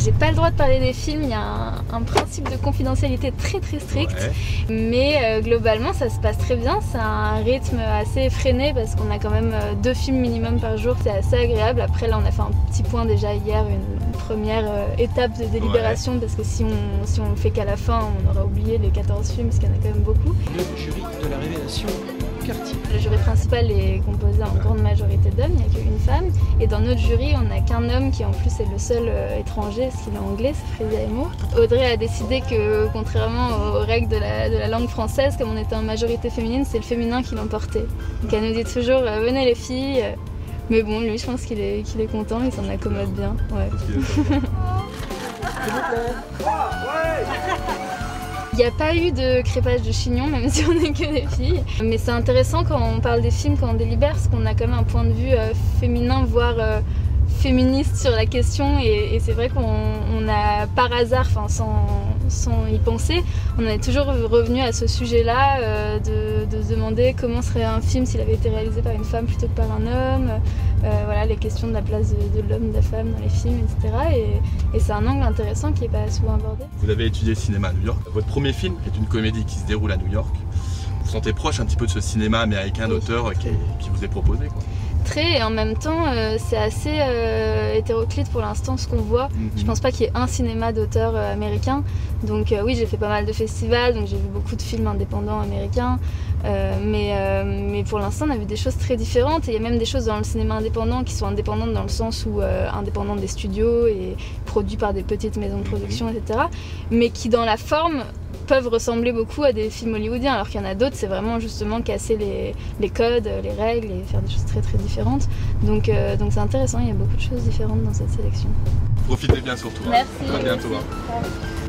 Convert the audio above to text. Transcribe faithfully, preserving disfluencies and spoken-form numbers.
j'ai pas le droit de parler des films, il y a un, un principe de confidentialité très très strict, ouais. mais euh, globalement ça se passe très bien, c'est un rythme assez effréné parce qu'on a quand même euh, deux films minimum par jour, c'est assez agréable. Après là on a fait un petit point déjà hier, une, une première euh, étape de délibération, ouais. parce que si on, si on le fait qu'à la fin on aura oublié les quatorze films parce qu'il y en a quand même beaucoup. Le jury de la révélation Cartier. Le jury principal est composé en grande majorité d'hommes, il n'y a qu'une femme. Et dans notre jury, on n'a qu'un homme qui en plus est le seul euh, étranger, parce qu'il est anglais, c'est Freddy Amo. Audrey a décidé que, contrairement aux règles de la, de la langue française, comme on était en majorité féminine, c'est le féminin qui l'emportait. Donc elle nous dit toujours euh, « venez les filles ». Mais bon, lui, je pense qu'il est, qu'il est content, il s'en accommode bien. Ouais. Il n'y a pas eu de crépage de chignon, même si on n'est que des filles. Mais c'est intéressant quand on parle des films, quand on délibère, parce qu'on a quand même un point de vue euh, féminin, voire euh, féministe sur la question. Et, et c'est vrai qu'on a, par hasard, enfin sans, sans y penser, on est toujours revenu à ce sujet-là, euh, de, de se demander comment serait un film s'il avait été réalisé par une femme plutôt que par un homme. Euh, voilà, les questions de la place de, de l'homme, de la femme dans les films, et cetera. Et, et c'est un angle intéressant qui n'est pas souvent abordé. Vous avez étudié le cinéma à New York. Votre premier film est une comédie qui se déroule à New York. Vous vous sentez proche un petit peu de ce cinéma américain d'auteur qui, qui vous est proposé, quoi. Très, et en même temps euh, c'est assez euh, hétéroclite pour l'instant ce qu'on voit. Mm-hmm. Je pense pas qu'il y ait un cinéma d'auteur euh, américain. Donc euh, oui, j'ai fait pas mal de festivals, donc j'ai vu beaucoup de films indépendants américains. Euh, mais, euh, mais pour l'instant on a vu des choses très différentes, et il y a même des choses dans le cinéma indépendant qui sont indépendantes dans le sens où euh, indépendantes des studios et produits par des petites maisons de production, et cetera. Mais qui dans la forme peuvent ressembler beaucoup à des films hollywoodiens, alors qu'il y en a d'autres, c'est vraiment justement casser les, les codes, les règles et faire des choses très très différentes. Donc euh, donc c'est intéressant, il y a beaucoup de choses différentes dans cette sélection. Profitez bien surtout. Merci. Hein. À bientôt. Merci.